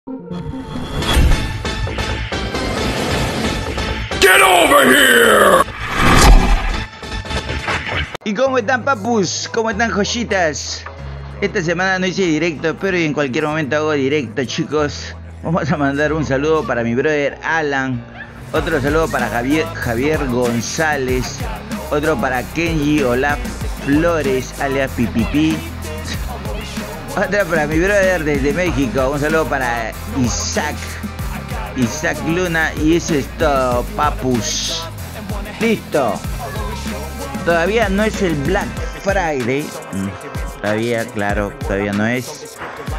Get over here! ¿Y cómo están, papus? ¿Cómo están, joyitas? Esta semana no hice directo, pero en cualquier momento hago directo, chicos. Vamos a mandar un saludo para mi brother Alan. Otro saludo para Javier González. Otro para Kenji Olaf Flores, alias Pipipi. Otra para mi brother desde México. Un saludo para Isaac Luna. Y eso es todo, papus. Listo. Todavía no es el Black Friday. Todavía, claro, todavía no es.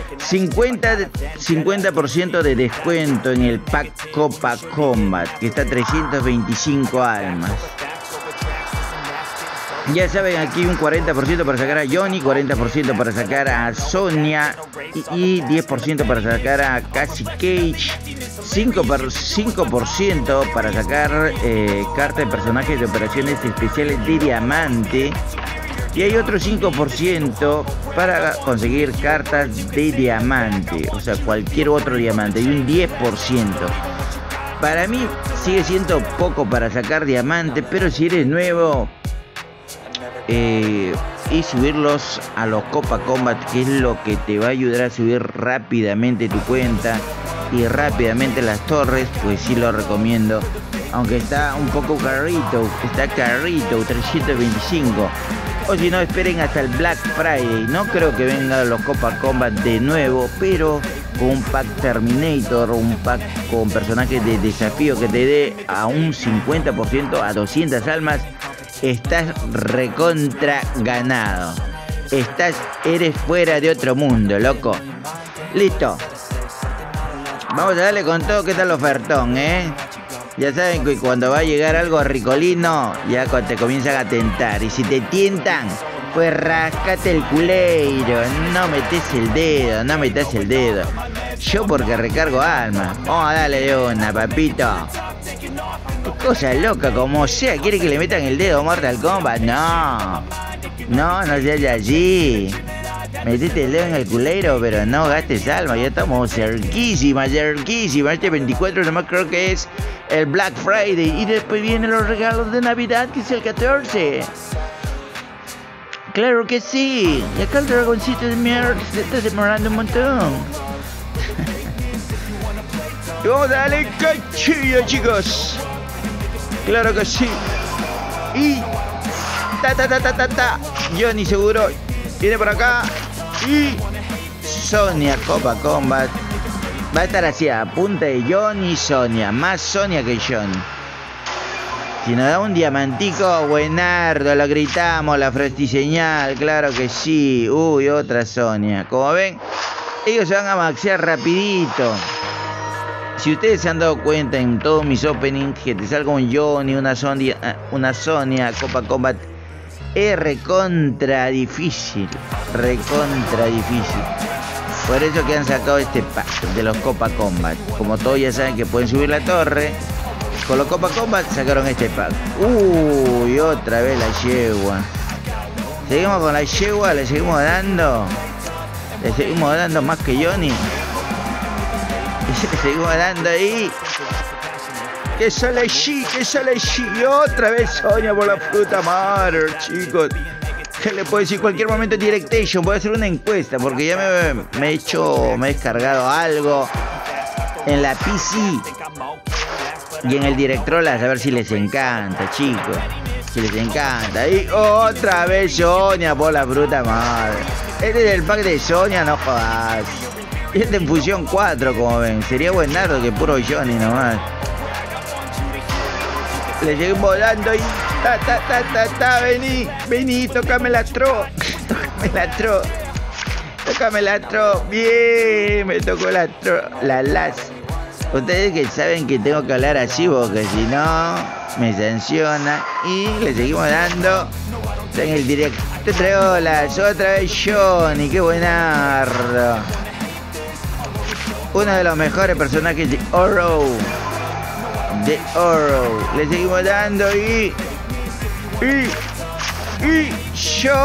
50% de descuento en el pack Copa Combat, que está a 325 almas. Ya saben, aquí un 40% para sacar a Johnny, 40% para sacar a Sonia y 10% para sacar a Cassie Cage, 5% para sacar carta de personajes de operaciones especiales de diamante. Y hay otro 5% para conseguir cartas de diamante, o sea, cualquier otro diamante, y un 10%. Para mí sigue siendo poco para sacar diamante, pero si eres nuevo y subirlos a los Copa Combat, que es lo que te va a ayudar a subir rápidamente tu cuenta y rápidamente las torres, pues sí lo recomiendo. Aunque está un poco carito, 325. O si no, esperen hasta el Black Friday. No creo que vengan los Copa Combat de nuevo, pero con un pack Terminator, un pack con personajes de desafío que te dé a un 50%, a 200 almas, estás recontra ganado. Eres fuera de otro mundo, loco. Listo. Vamos a darle con todo. ¿Qué tal el ofertón, Ya saben que cuando va a llegar algo ricolino, ya te comienzan a tentar. Y si te tientan, pues rascate el culeiro. No metes el dedo. Yo porque recargo alma. Vamos a darle de una, papito. Qué cosa loca, como sea. ¿Quiere que le metan el dedo a Mortal Kombat? No seas allí. Metete el dedo en el culeiro, pero no gastes alma. Ya estamos cerquísima. Este 24 nomás creo que es el Black Friday. Y después vienen los regalos de Navidad, que es el 14. Claro que sí. Y acá el dragoncito de mierda se está demorando un montón. Y vamos a darle cachillo, chicos. Claro que sí. Y ta. Johnny seguro viene por acá. Y Sonia Copa Combat va a estar así a punta de Johnny y Sonia. Más Sonia que Johnny. Si nos da un diamantico, buenardo, lo gritamos, la frestiseñal, claro que sí. Uy, otra Sonia. Como ven, ellos se van a maxear rapidito. Si ustedes se han dado cuenta en todos mis openings, que te salga un Johnny, una Sonia Copa Combat, es recontra difícil. Por eso que han sacado este pack de los Copa Combat. Como todos ya saben que pueden subir la torre, con los Copa Combat sacaron este pack. Uy, otra vez la yegua. Seguimos con la yegua, le seguimos dando más que Johnny. Le seguimos dando ahí. Que sale allí. Y otra vez Sonia por la fruta madre, chicos. ¿Qué le puedo decir? Cualquier momento en Directation voy a hacer una encuesta, porque ya me he descargado algo en la PC y en el Directrolas, a ver si les encanta, chicos. Si les encanta. Y otra vez Sonia por la fruta madre. Este es el pack de Sonia, no jodas. Y este en fusión 4, como ven. Sería buenardo que puro Johnny nomás. Le llegué volando y vení, tócame la tro. Bien, me tocó la las. Ustedes que saben que tengo que hablar así, porque si no me sanciona. Y le seguimos dando. Está en el directo. Treolas, otra vez Johnny, qué buenardo. Uno de los mejores personajes de Oro. Le seguimos dando y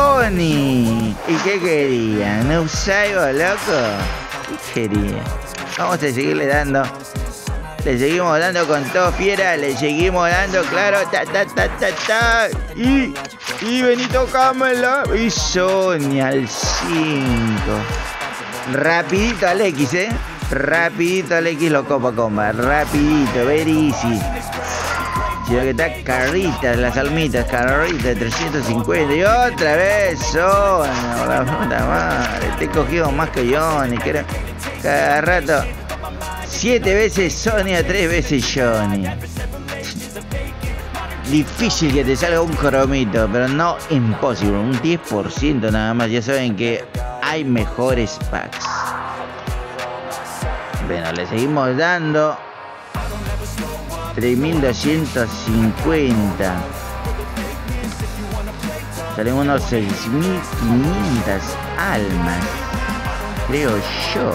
Johnny. ¿Y qué querían? ¿No usaigo, loco? ¿Qué querían? Vamos a seguirle dando. Le seguimos dando con todo fiera. Le seguimos dando, claro. Y Benito Camela. Y Sonia al 5. Rapidito al X, rapidito al X lo Copa Combat. Rapidito, very easy. Sino que está Carritas, las almitas, Carritas de 350. Y otra vez Sonia, la puta madre. Te he cogido más que Johnny. Que era cada rato. 7 veces Sonia, 3 veces Johnny. Difícil que te salga un cromito, pero no imposible. Un 10% nada más. Ya saben que hay mejores packs. Bueno, le seguimos dando. 3.250. Salen unos 6.500 almas. Creo yo.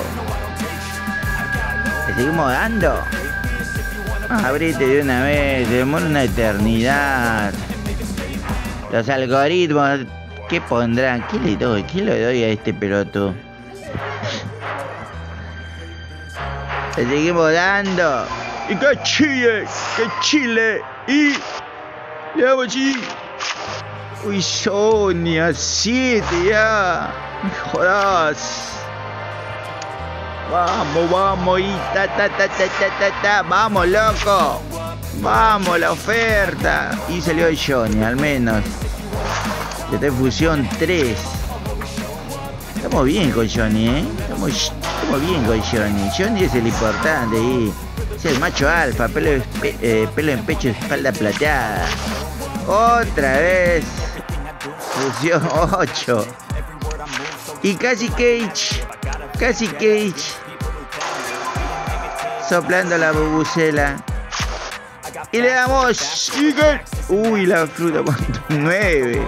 ¿Le seguimos dando? Abrite de una vez. Demora una eternidad. Los algoritmos. ¿Qué pondrán? ¿Qué le doy? ¿Qué le doy a este pelotudo? Le seguimos dando. Y que Chile. Y le damos allí. Uy, Sonia, 7 ya. Me jodas. Vamos, y vamos, loco. Vamos, la oferta. Y salió el Johnny, al menos. Esta es fusión 3. Estamos bien con Johnny, Estamos bien con Johnny. Johnny es el importante ahí. Es el macho alfa, pelo en pecho, espalda plateada. Otra vez. Fusión 8. Y casi Cage. Soplando la bubucela. Y le damos. Uy, la fruta con 9.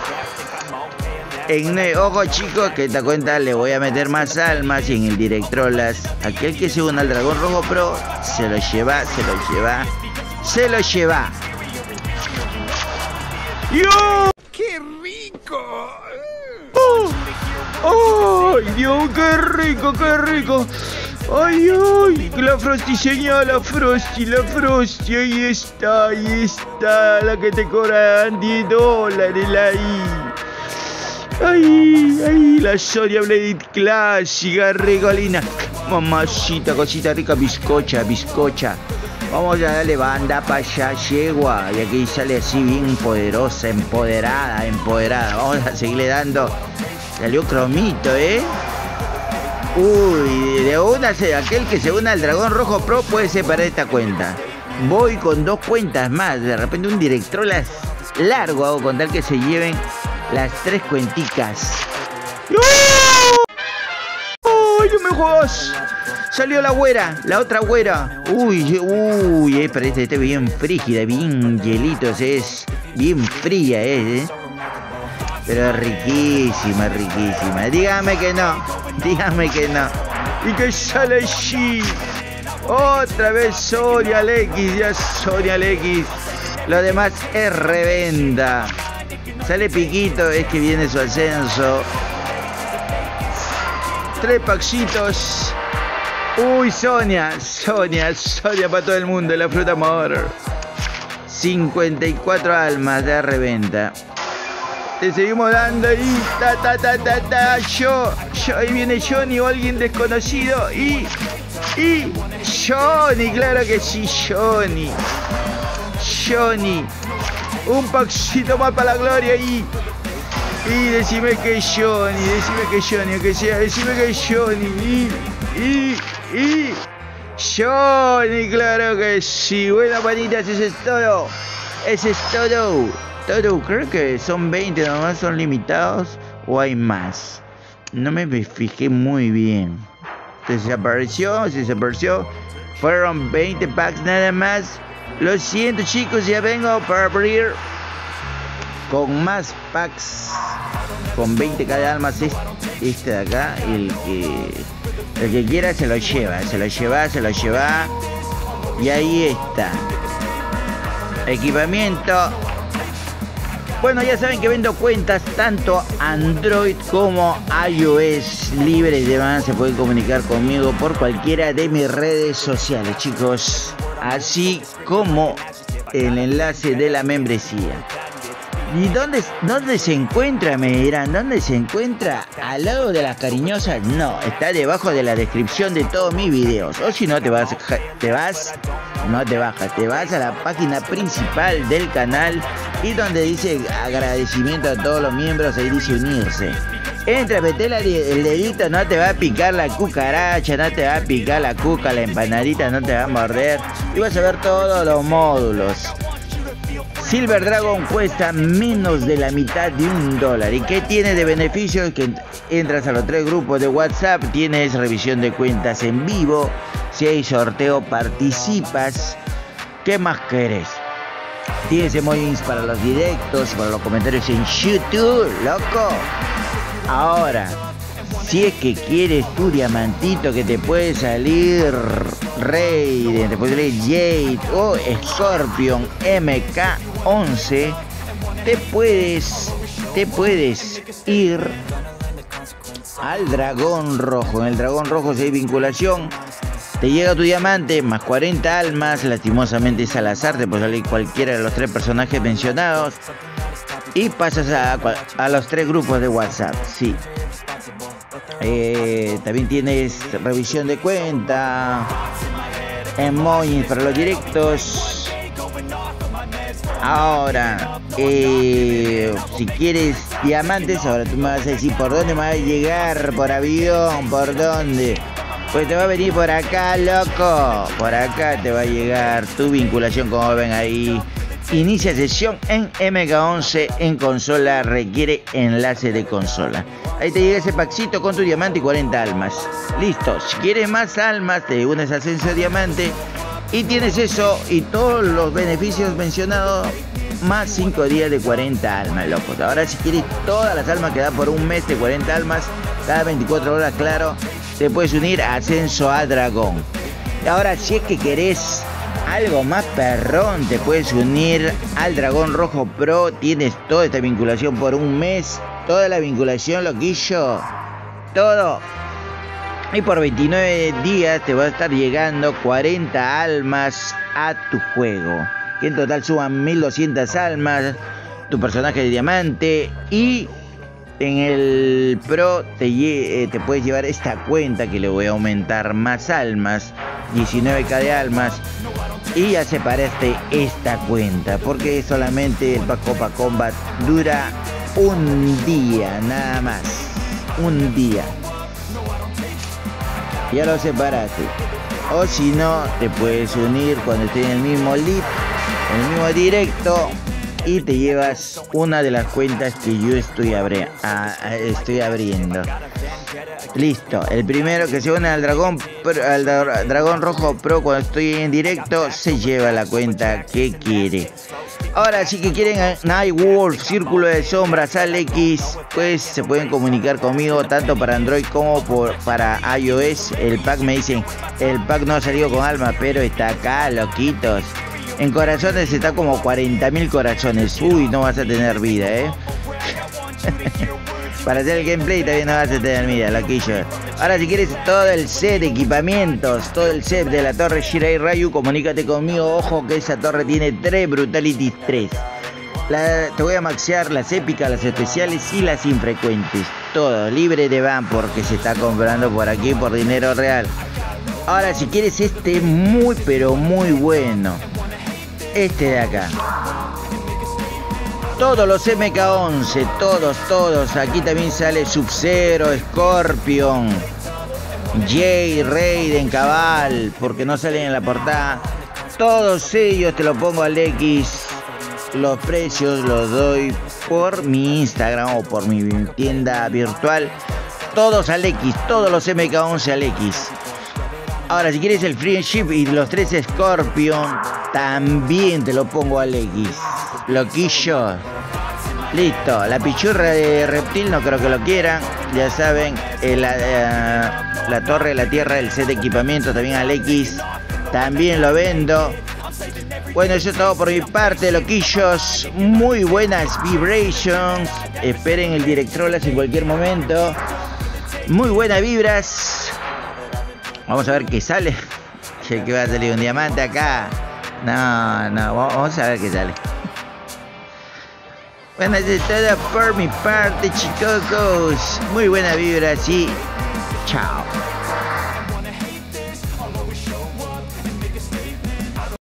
En 9. Ojo, chicos, que esta cuenta le voy a meter más almas. Y en el Directrolas, aquel que se una al Dragón Rojo Pro se lo lleva. ¡Yo! ¡Qué rico! ¡Ay, Dios, qué rico! ¡Ay! La Frosty señala, la Frosty, ahí está, la que te cobran $10 ahí. Ay, la Sonia Blade clásica, regolina. Mamacita, cosita rica, bizcocha. Vamos a darle banda para allá, yegua. Y aquí sale así bien poderosa, empoderada. Vamos a seguirle dando. Salió cromito, Uy, de una, aquel que se una al Dragón Rojo Pro puede separar esta cuenta. Voy con 2 cuentas más. De repente un Directrolas largo hago con tal que se lleven las 3 cuenticas. ¡Ay, no me jodas! Salió la güera, la otra güera. Uy, pero este es bien frígida, bien hielitos, es bien fría, Pero riquísima. Dígame que no. Y que sale allí. Otra vez Sonia X. Lo demás es reventa. Sale Piquito, es que viene su ascenso. 3 paxitos. Uy, Sonia para todo el mundo, la fruta amor. 54 almas de reventa. Te seguimos dando ahí. Yo, ahí viene Johnny o alguien desconocido. Y Johnny, claro que sí, Johnny. Un paxito más para la gloria ahí. Y decime que es Johnny, aunque sea, decime que es Johnny. Y Johnny, claro que sí. Bueno, panitas, eso es todo. Todo, creo que son 20 nomás, son limitados o hay más. No me fijé muy bien. Se desapareció. Fueron 20 packs nada más. Lo siento, chicos, ya vengo para abrir con más packs. Con 20 cada alma. Este de acá, el que quiera se lo lleva. Y ahí está. Equipamiento. Bueno, ya saben que vendo cuentas tanto Android como iOS libres de van. Se pueden comunicar conmigo por cualquiera de mis redes sociales, chicos. Así como el enlace de la membresía. ¿Y dónde se encuentra? Me dirán, ¿dónde se encuentra? ¿Al lado de las cariñosas? No, está debajo de la descripción de todos mis videos. O si no, te vas a la página principal del canal y donde dice agradecimiento a todos los miembros, ahí dice unirse. Entra, metela el dedito, no te va a picar la cucaracha, no te va a picar la cuca, la empanadita no te va a morder. Y vas a ver todos los módulos. Silver Dragon cuesta menos de la mitad de $1. ¿Y qué tiene de beneficio? Que entras a los 3 grupos de WhatsApp, tienes revisión de cuentas en vivo, si hay sorteo participas. ¿Qué más querés? Tienes emojis para los directos, para los comentarios en YouTube, loco. Ahora, si es que quieres tu diamantito que te puede salir Raiden, te puede salir Jade o Scorpion MK11, te puedes ir al dragón rojo. En el dragón rojo si hay vinculación, te llega tu diamante más 40 almas, lastimosamente es al azar, te puede salir cualquiera de los 3 personajes mencionados y pasas a los 3 grupos de WhatsApp, sí. También tienes revisión de cuenta, emojis para los directos. Ahora, si quieres diamantes, ahora tú me vas a decir por dónde me va a llegar, por avión, por dónde. Pues te va a venir por acá, loco. Por acá te va a llegar tu vinculación, como ven ahí. Inicia sesión en MK11 en consola, requiere enlace de consola. Ahí te llega ese packcito con tu diamante y 40 almas. Listo, si quieres más almas, te unes a Ascenso Diamante y tienes eso y todos los beneficios mencionados, más 5 días de 40 almas, locos. Ahora si quieres todas las almas que da por un mes de 40 almas, cada 24 horas, claro, te puedes unir a Ascenso a Dragón. Ahora si es que querés algo más perrón, te puedes unir al Dragón Rojo Pro. Tienes toda esta vinculación por un mes. Toda la vinculación, loquillo. Todo. Y por 29 días te va a estar llegando 40 almas a tu juego. Que en total suman 1200 almas. Tu personaje de diamante. Y en el Pro te puedes llevar esta cuenta que le voy a aumentar más almas. 19k de almas. Y ya separaste esta cuenta, porque solamente el Copa Combat dura un día, nada más. Un día. Ya lo separaste. O si no, te puedes unir cuando estés en el mismo live, en el mismo directo, y te llevas una de las cuentas que yo estoy abriendo. Listo, el primero que se une al Dragón Rojo Pro cuando estoy en directo se lleva la cuenta que quiere. Ahora sí que quieren Nightwolf, Círculo de Sombras, Alex, pues se pueden comunicar conmigo tanto para Android como para iOS. El pack, me dicen, el pack no ha salido con alma, pero está acá, loquitos. En corazones está como 40.000 corazones. Uy, no vas a tener vida, Para hacer el gameplay también no vas a tener vida, loquillo. Ahora si quieres todo el set de equipamientos, todo el set de la torre Shirai Ryu, comunícate conmigo. Ojo que esa torre tiene 3 Brutalities 3. Te voy a maxear las épicas, las especiales y las infrecuentes. Todo libre de ban porque se está comprando por aquí por dinero real. Ahora si quieres este muy pero muy bueno, este de acá. Todos los MK11, todos. Aquí también sale Sub-Zero, Scorpion, Jay, Raiden, Cabal, porque no salen en la portada. Todos ellos te lo pongo al X. Los precios los doy por mi Instagram o por mi tienda virtual. Todos al X, todos los MK11 al X. Ahora, si quieres el Friendship y los 3 Scorpion, también te lo pongo al X. Loquillo. Listo, la pichurra de reptil no creo que lo quieran. Ya saben, la torre de la tierra, el set de equipamiento también al X. También lo vendo. Bueno, eso es todo por mi parte, loquillos. Muy buenas vibrations. Esperen el Directrolas en cualquier momento. Muy buenas vibras. Vamos a ver qué sale. Que va a salir un diamante acá. No, vamos a ver qué sale. Bueno, eso es todo por mi parte, chicos. Muy buena vibra, sí. Chao.